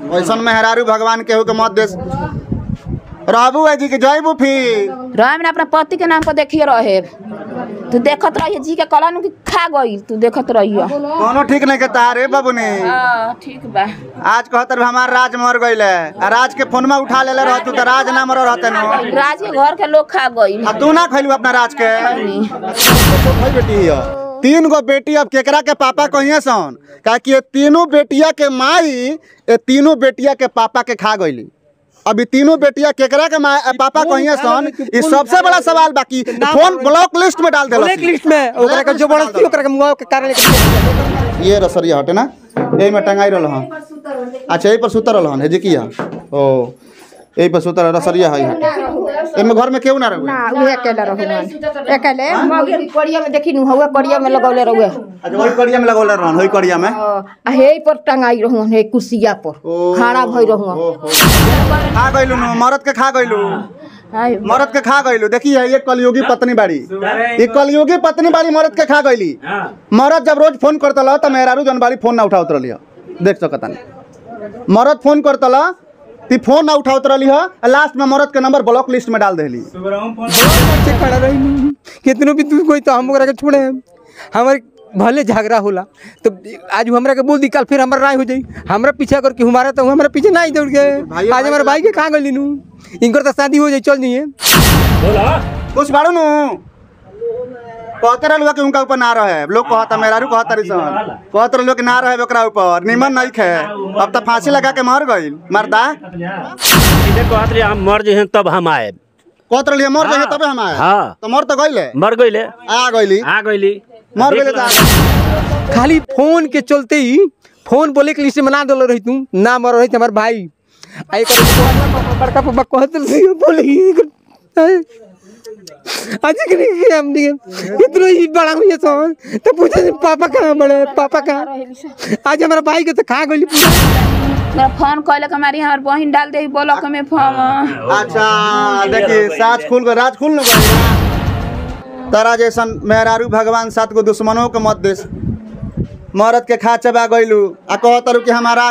वैसन मेहरारू भगवान केहू के मत देस रहबू है जी के जयबू फिर रहे में अपना पति के नाम पर देखिए रहे तू देखत रहिए जी के कलन की खा गई तू देखत रहिए कोनो ठीक नहीं के तारे बाबूनी ठीक बा आज कहतर हमार राज मर गइल है राज के फोन में उठा लेले रहतू त राज ना मर रहते न राज के घर के लोग खा गई तू ना खइलू अपना राज के बेटी है 3 गो बेटी अब केकरा के पापा कहिए सन का कि ये तीनों बेटिया के माई ये तीनों बेटिया के पापा के खा गईली अभी तीनों बेटिया केकरा के पापा कहिए सन ये सबसे बड़ा सवाल बाकी फोन ब्लॉक लिस्ट में डाल देला ब्लॉक लिस्ट में ओकरा के जो बड़ती ओकरा के मुआ के कारण ये रसरिया हटे ना यही में टंगाई रहल हन अच्छा यही पर सुतर रहल हन हे जी किया ओ यही पर सुतर रसरिया है हटे एमे घर में केहू ना रहे ना उहे अकेले रहन अकेले मगर कड़िया में देखी नु हुआ कड़िया में लगौले रहुए अच्छा वही कड़िया में लगौले रहन होई कड़िया में हे पर टंगाई रहन हे कुर्सिया पर खड़ा भई रहन खा गइलू नु मरद के खा गइलू मरद के खा गइलू देखिए ये कलयुगी पत्नी बाड़ी ये कलयुगी पत्नी बाड़ी मरद के खा गइली मरद जब रोज फोन करतला त मेहरारू जन बाड़ी फोन ना उठावत रहलिया देख सकता नहीं मरद फोन करतला ती फोन ना उठावत रहली है लास्ट में मरद के नंबर ब्लॉक लिस्ट में डाल देली खड़ा रही कितनो भी तू कोई तो हम ओकरा के छोड़े हमारे भले झगड़ा होला तो आज हमरा के बोल दी कल फिर हमारा राय हो जाई हमरा पीछा करके हमारा तो हमारा पीछे नहीं दौड़ के आज हमारे भाई के कहाँ गली नू इनकर तो शादी हो जाए चल नहीं कुछ बाड़ू नु कहते रहलुआ कि उनका ऊपर ना रहे लोग कहता मेहरारू कहता रही सन कहते रहलुआ कि ना रहे ओकरा ऊपर निमन नहीं खे अब तो फांसी लगा के मर गइल मरदा कहत रही हम मर जे तब हम आए कहत रहलिए मर गइल तबे हम आए हां तो मर तो गइले मर गइले आ गइली मर गइले तो खाली फोन के चलते ही फोन बोले के लिस्ट में ना दल रही तू ना मर रही हमारे भाई आई कर बड़का पापा कहत रही बोली आज के नहीं हम नहीं इतना ही बड़ा हुई तो पूछे पापा कहाँ बड़े पापा कहाँ आज हमारा भाई के तो खा गई मेरा फोन कहले कि हमारी हमार बहन डाल दे ब्लॉक में फोन अच्छा देखिए साज खुल गए राज खुल न गए तारा जैसन मेहरारू भगवान 7 गो दुश्मनों के मत देश मरद के खा चबा गइलू आ कहतरू कि हमारा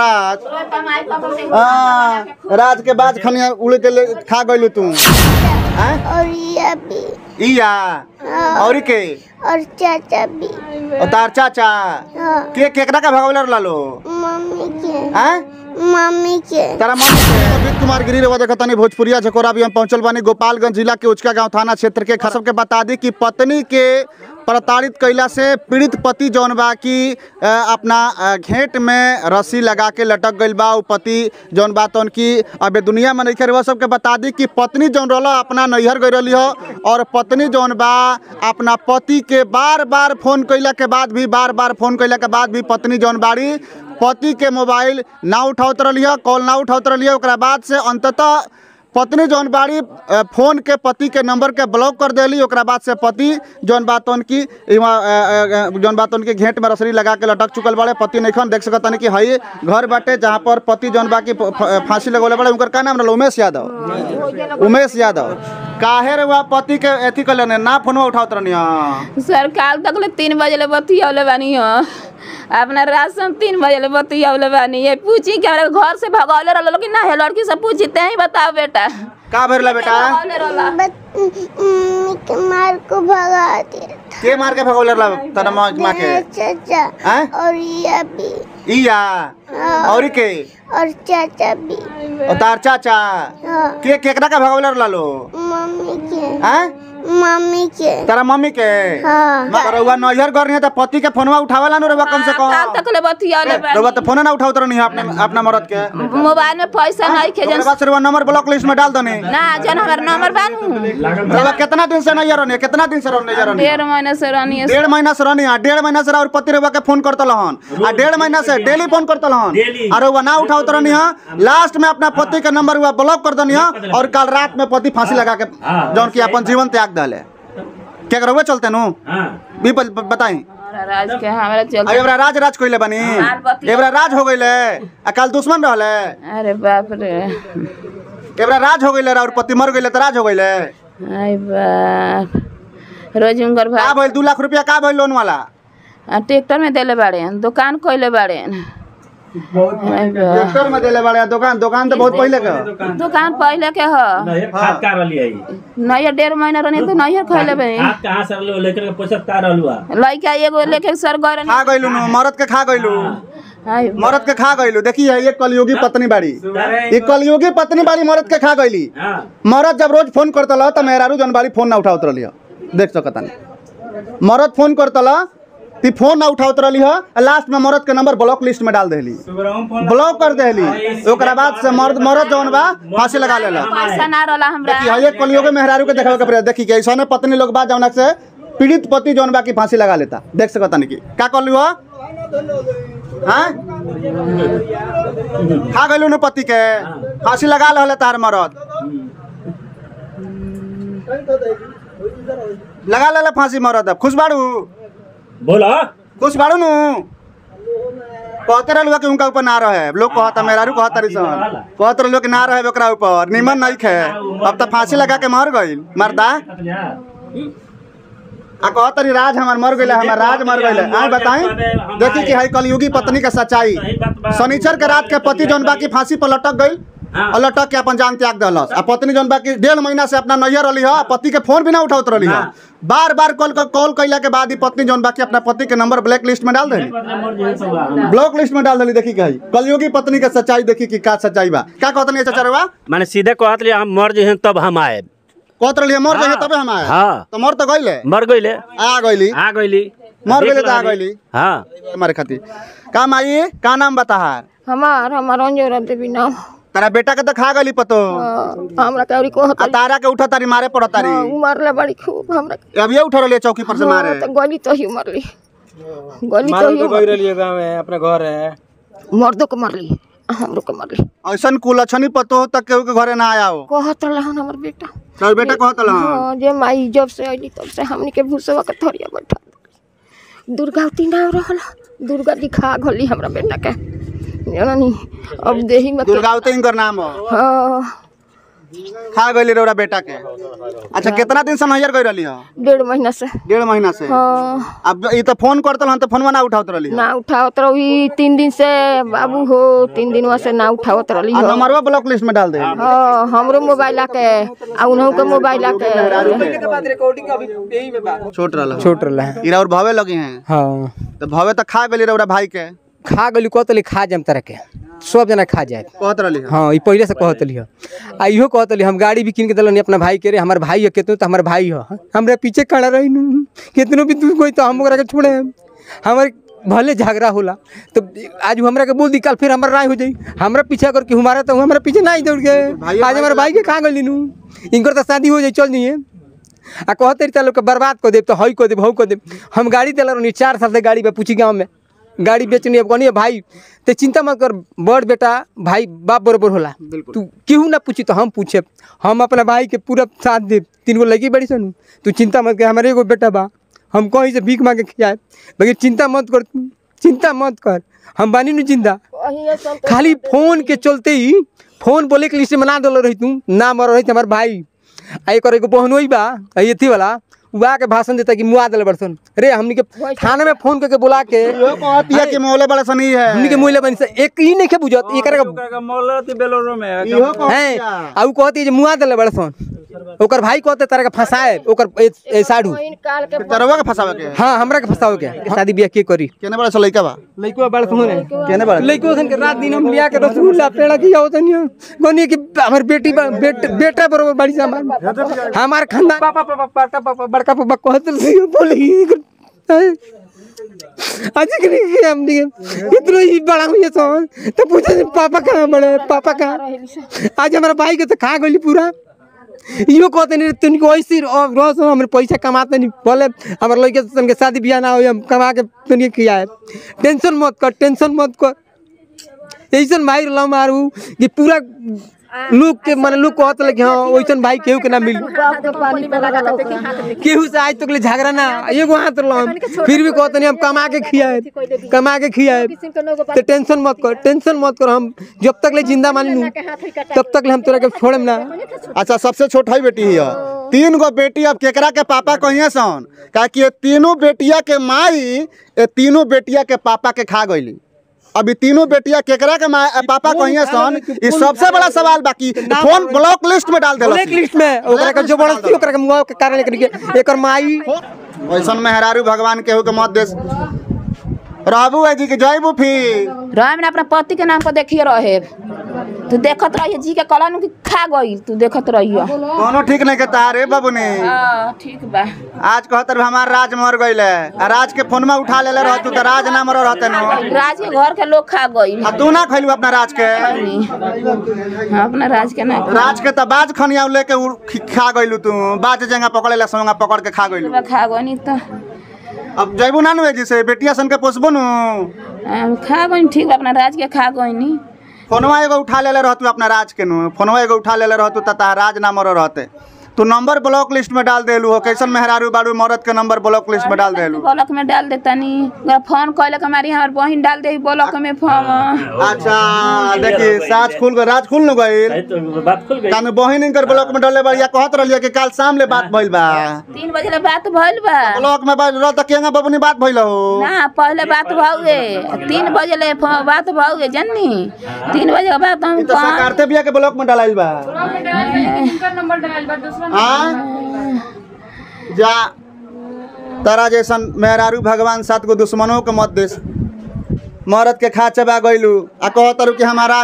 राज के बाज खनिया उड़ के खा गइलू तू और ये भी इया और के और चाचा भी और तार चाचा के केकरा का भगवले लालो मम्मी के हैं मम्मी के तारा मम्मी के अमित कुमार गिरी रवा देखा तनी भोजपुरिया झकोरा भी हम पहुंचल बानी गोपालगंज जिला के उचका गांव थाना क्षेत्र के खसम के बता दी कि पत्नी के प्रताड़ित कैला से पीड़ित पति जौन बा कि अपना घेंट में रस्सी लगा के लटक गइल बा उ पति जौन बा तौन की अब दुनिया में नहीं रह सबके बता दी कि पत्नी जौन रहा अपना नैहर गई रही हो और पत्नी जौन बा अपना पति के बार बार फोन कैला के बाद भी पत्नी जौन बाड़ी पति के मोबाइल ना उठावत रही है कॉल ना उठावत रही है ओकरा बाद से अंततः पत्नी जौन बाड़ी फोन के पति के नंबर के ब्लॉक कर देली ओकरा बाद से पति जौन बात उनकी घेंट में रसरी लगा के लटक चुकल बाड़े पति नहीं देख सकता नहीं कि हई घर बाटे जहाँ पर पति जौन बा की फांसी लगौले बाड़े उनकर का नाम रहा उमेश यादव काहे रे वह पति के एथी कर लेने ना फोन उठावत रहनी सर काल तक ले 3 बजे ले बतियौले बानी हो अपना राशन 3 बजे ले बतियौले बानी ये पूछी कि हमारे घर से भगौले रहलो कि ना है लड़की से पूछी ते ही बताओ बेटा का भरला बेटा के मार को भगा दिया के मार के भगौले रहला तन मां के चाचा और ये भी इया और के और चाचा भी और तार चाचा के केकरा का भगौले रहला लो मम्मी के हैं मम्मी के तारा मम्मी के हां रउआ नैहर घर नहीं त पति के फोनवा उठावेला न रउआ कम से कम काल तक ले बतियौले बानी रउआ त फोन ना उठावत रहनी अपने अपना मरद के मोबाइल में पैसा नहीं खे जन बस रउआ नंबर ब्लॉक लिस्ट में डाल दने ना जन हमर नंबर बानू रउआ कितना दिन से नैहर रहनी कितना दिन से नैहर रहनी 1.5 महीने से रहनी है 1.5 महीना से रहनी 1.5 महीना से और पति रउआ के फोन करतल हन आ 1.5 महीना से डेली फोन करतल हन और रउआ ना उठावत रहनी लास्ट में अपना पति के नंबर रउआ ब्लॉक कर दनी और कल रात में पति फांसी लगा के जौन की अपन जीवन त्याग दले क्या करोगे चलते नु भी बताई राज के हमरा चलते एबरा राज कोइले बनी एबरा राज हो गइले अकाल दुश्मन रहले अरे बाप रे एबरा राज हो गइले और पति मर गइले त राज हो गइले आई बाप रोज उनकर का भइल 2 लाख रुपया का भइल लोन वाला ट्रैक्टर में देले बाड़े दुकान कइले बाड़े ट्रैक्टर में देले बड़े दुकान तो बहुत पहले का दुकान पहले के ह नहीं खाद का रली है नहीं 1.5 महीना रहनी तो नहीं खैले बनी खाद कहां से रलो लेकर के पोषक का रहलुआ लइका एगो लेके सर गए खा गइलू नु मरद के खा गइलू मरद के खा गइलू देखिए ये कलयुगी पत्नी बाड़ी ये कलयुगी पत्नी बाड़ी मरद के खा गइली मरद जब रोज फोन करतला त मेहरारू जन बाड़ी फोन ना उठावत रहली देख सकता नहीं मरद फोन करतला ती फोन ना उठावत रहली ह लास्ट में मरद के नंबर ब्लॉक लिस्ट में डाल देली ब्लॉक कर देली ओकरा बाद से मरद जौन बा फांसी लगा लेला पैसा ना रहला हमरा देखिए ये कलयुगी मेहरारू के देखावे के प्रयास देखी के ऐसा पत्नी लोग बा जौन से पीड़ित पति जौन बा की फांसी लगा लेता देख सकता नहीं की का कहलू ह हाँ खा गलू न पति के फांसी लगा लहले तार मरद लगा ले फांसी मरद अब खुश बाड़ू बोला खुश बाड़ू नु कहते रहलुआ कि उनका ऊपर ना रहे लोग कहता मेहरारू कहता रही कहते रहलुआ कि ना रहे ओकरा ऊपर निमन नहीं खे अब तो फांसी लगा के मर गई मरदा कहता रही राज हमार मर गए हमार राज मर गए आज बताएं देखी कि है कलयुगी पत्नी का सच्चाई शनिचर के रात के पति जौन बाकी फांसी पर लटक गई और लटक के अपन जान त्याग दलस आ पत्नी जौन बाकी 1.5 महीना से अपना नैहर रही है पति के फोन भी ना उठावत रही है बार बार कॉल कैला के बाद ही पत्नी जौन बाकी अपना पति के नंबर ब्लैक लिस्ट में डाल देली ब्लॉक लिस्ट में डाल देली देखी कही कलयुगी पत्नी का सच्चाई देखी कि का सच्चाई बा का कहत नहीं चचरवा माने सीधे कहत रही हम मर जे तब हम आए कहत रही मर जाए तबे हम आए हां तो मर तो गइले मर गइले आ गइली मर गइले तो आ गइली हां हमारे खातिर का माई का नाम बता हमार अंजोरा देवी नाम तारा बेटा के तो खा गली पतो हमरा कौरी को आ तारा के उठा तारी मारे पड़ तारी मारले बड़ी खूब हमरा अब ये उठ रही चौकी पर से मारे तो गली तो ही मारली गली तो ही गई रही गांव में अपने घर है मर्दों को मारली हमरो के मारली ऐसन कुलछनी पतो तक केहू के घरे ना आया हो कहत रहन हमर बेटा तार बेटा कहत ल हां जे माई जब से आइली तब से हमनी के भूसवा के थरिया बैठा दुर्गावती नाम रहल दुर्गा जी खा गली हमरा बेटा के नहीं अब देही में दुर्गावती इनकर नाम हो हां खा गइली रे बेटा के अच्छा कितना दिन से नैहर गई रहली हो 1.5 महीना से 1.5 महीना से हां अब ई तो फोन करतल हन तो फोनवा ना उठावत रहली ना उठावत रही 3 दिन से बाबू हो 3 दिन से ना उठावत रहली आ नंबरवा ब्लॉक लिस्ट में डाल दे हां हमरो मोबाइल आके आ उनहु के मोबाइल आके के बाद रिकॉर्डिंग अभी यही में बा छोट रहला इरा और भावे लगे हैं हां तो भावे तो खा गइली रे भाई के खा गली कहतली खा जाम तरह के सब जना खा जाए कहत रहली हाँ ये पहले से कहतली आ इहो कहतली हम गाड़ी भी किन के दिलनी अपना भाई के रे हमार भाई है केतनो तो हमार भाई है हमरा पीछे खड़ा रही केतनो भी तू कोई तो हम ओकरा के छोड़े हमारे भले झगड़ा होला तो आज हमरा के बोल दी कल फिर हमार राय हो जाई हमरा पीछे करके हमारा तो हमारा पीछे नहीं दौड़ के आज हमारे भाई के खा गली नु इनकर तो शादी हो जाई चल नहीं आ कहते लोग के बर्बाद कर दे तो हई कर दे हऊ कर दे हम गाड़ी दिला रही 4 साल से गाड़ी पे पूछी गाँव में गाड़ी बेचनी अब कहनी भाई ते चिंता मत कर बड़ बेटा भाई बाप बरोबर होला तू केहू ना पूछी तो हम पूछे हम अपना भाई के पूरा साथ दे 3 गो लगी बड़ी सन तू चिंता मत कर हमारे एगो बेटा बा हम कहीं से भीख मांगे खियाए लेकिन चिंता मत कर हम बानी नु जिंदा खाली फोन के चलते ही फोन बोले के लिस्ट में ना दल रही तू ना मर रही हमारे भाई आ एगो बहनोई बा अथी वाला उहा के भाषण देता कि मुआ दल बरसन रे हमनी के थाने में फोन करके बुला के कहतिया कि मोले बड़ा सनी है हमनी के मोले बनी से एक ही नहीं के बुझत एकरा का मोले ती बेलोरो में इहो है आ उ कहती जे मुआ दल बरसन ओकर भाई कहते तारा के फसाए ओकर ए साडू तरवा के फसावे के हां हमरा के फसावे के शादी बियाह के करी केने बड़ा लइका बा लइको बड़ सुने केने बड़ा लइको सन के रात दिन हम बियाह के रसगुल्ला पेड़ा की आवत नहीं गनी कि हमर बेटी बेटा बरोबर बड़ी से हमार खानदान पापा बड़का पापा कहत रही बोली आज के नहीं हम इतना ही बड़ा हुई तो पूछे पापा कहाँ बड़े पापा कहाँ आज हमारा भाई के तो खा गई पूरा यो कहते नहीं तुमको ऐसी रोज हमारे पैसा कमाते नहीं बोले हमारे लड़के के शादी ब्याह ना हो हम कमा के तुमने किया है टेंशन मत कर ऐसा भाई ला मारू कि पूरा लोग के मन लोग कहते लगे हाँ वैसन भाई केहू के ना मिली केहू से आज तक ले झगड़ा ना एगो हाथ लम फिर भी कहते नहीं हम कमा के खियाए तो टेंशन मत कर हम जब तक ले जिंदा मानी तब तक ले हम तोरा के छोड़म ना। अच्छा सबसे छोट है बेटी है 3 गो बेटी अब केकरा के पापा कहिए सन का कि ये तीनों बेटिया के माई ये तीनों बेटिया के पापा के खा गईली अभी तीनों बेटिया केकरा के पापा कहिए सन, ई सबसे बड़ा सवाल बाकी फोन ब्लॉक लिस्ट में डाल देलस। ब्लैक लिस्ट में ओकरा के जबरदस्ती ओकरा के मुआ के कारण करके एकर माई वैसन मेहरारू भगवान केहू के मत देस। रहबू है जी के जयबू फिर राम ने अपना पति के नाम पर देखिए रहे, तू देखत रहिए जी के कलन की खा गई, तू देखत रहिए कोनो ठीक नहीं कहता रे बाबू ने। ठीक बा। आज कहतर हमार राज मर गइल है, आ राज के फोनमा उठा लेले रहतू त राज ना मर रहते न। राज के घर के लोग खा गई, आ तू ना खइलू अपना राज के। अपना राज के ना राज के त बाज खनिया लेके खा गइलू तू, बाज जंगा पकड़ेला संगा पकड़ के खा गइलू। खा गई नहीं तो अब जयबू ना नु जैसे बेटिया सन के पोसबो नु खा गई। ठीक बा, अपना राज के खा गई नी। फोनवा एगो उठा लेले रहतू अपना राज के नु, फोनवा एगो उठा लेले रहतू त राज ना मर रहते। तू नंबर ब्लॉक लिस्ट में डाल देलू हो, कैसन मेहरारू बाड़ू मरद के नंबर ब्लॉक लिस्ट में डाल देलू। ब्लॉक में डाल देता नी, फोन कहले हमारी हमार बहन डाल दे ब्लॉक में फोन। अच्छा देखिए साज खुल गई, राज खुल न गई तो बात खुल गई। कान बहन इनकर ब्लॉक में डाले बढ़िया कहत रहलिए कि काल शाम ले बात भइल बा। 3 बजे ले बात भइल बा। ब्लॉक में बात रह त केंगा बबनी बात भइल हो ना, पहले बात भौगे 3 बजे ले बात भौगे जन्नी 3 बजे के बाद हम ई त सरकारते बिया के ब्लॉक में डालाइल बा। हां जा तारा जैसन मेहरारू भगवान 7 गो दुश्मनों के मत देस। मरद के खा चबा गइलू आ कहतरू कि हमारा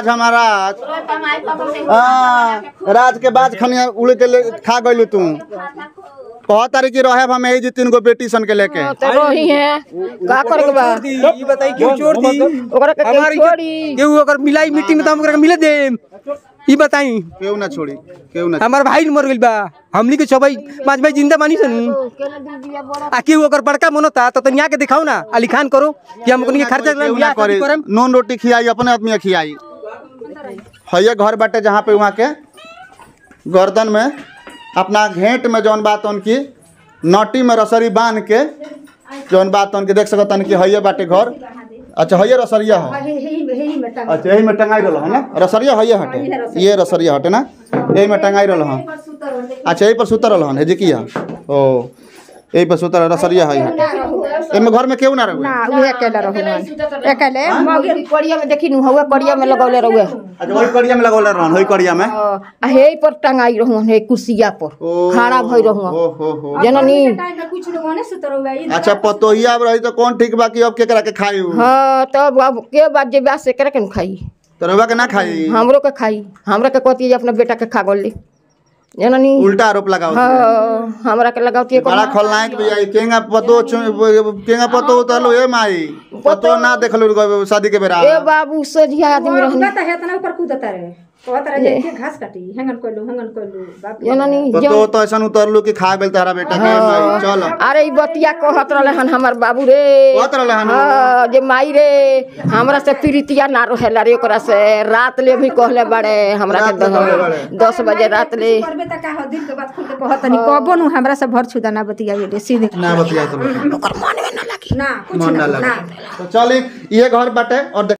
राज के बाज खनिया उड़ के खा गइलू तू। कहतारी कि रहे हम यही 3 गो बेटी सन के लेके तो रही है का करे के बा। ई बताई क्यों छोड़ दी ओकरा के छोड़ी केहू अगर मिलाई मीटिंग में त हम ओकरा के मिले दे। ई बताई केहू ना छोड़ी, केहू ना। हमार भाई मर गइल बा, हमनी के छबई 5 भाई जिंदा बानी सन। आ केहू अगर बड़का मनोता तो तनिया के दिखाओ ना, अली खान करो कि हम ओकनी के खर्चा केहू ना करे, नून रोटी खियाई अपने आदमी खियाई। हइये घर बाटे जहाँ पे वहाँ के गर्दन में अपना घेंट में जौन बात उनकी नटी में रसरी बांध के जौन बात उनकी देख सकतन कि हइये बाटे घर। अच्छा हइये रसरिया है, अच्छा यही में टंगाई रहल है ना, रसरिया हइये हटे, ये रसरिया हटे ना, यही में टंगाई रहल है। अच्छा यही पर सुतर रहल है जी किया ओ यही पर सुतर रसरिया है हटे। एमे घर में केहू ना रहे ना उहे अकेला रहन अकेले मौगी कड़िया में देखी नु हुआ कड़िया में लगौले रहुए। अच्छा वही कड़िया में लगौले रहन, वही कड़िया में आ हे पर टंगाई रहन, हे कुर्सिया पर खड़ा भई रहन ओहो जननी। अच्छा पतोहिया अब रही तो कौन ठीक बा कि अब केकरा के खाई उ? हां तब अब के बात जे बात से करे के खाई, तोरवा के ना खाई, हमरो के खाई, हमरा के कहती है अपना बेटा के खा गोली जननी। उल्टा आरोप लगाओ। हां हमरा के लगावती है बड़ा खलनायक भी आई केंगा पतो उतरलो ए माई पतो ना देखलो शादी के बेरा। ए बाबू सोझिया आदमी रहनी त हेतना ऊपर कूदता रे कहत रे जे घास काटी हेंगन कोइलू बाप जननी। पतो तो ऐसा उतरलो कि खा गेल तारा बेटा के माई चल। अरे ई बतिया कहत रहले हन हमर बाबू रे, कहत रहले हन हां जे माई रे हमरा से प्रीतिया ना रहेला रे, ओकरा से रात ले भी कहले बड़े हमरा के 10 बजे रात ले करबे त का हो दिल के बात खुल के कहत नहीं कहबो नु हमरा से भर छुदा ना बतियाई रे सीधे ना बतिया तो ओकर मन में ना लगी ना कुछ मन ना ना लगे। तो चल ये घर बाटे और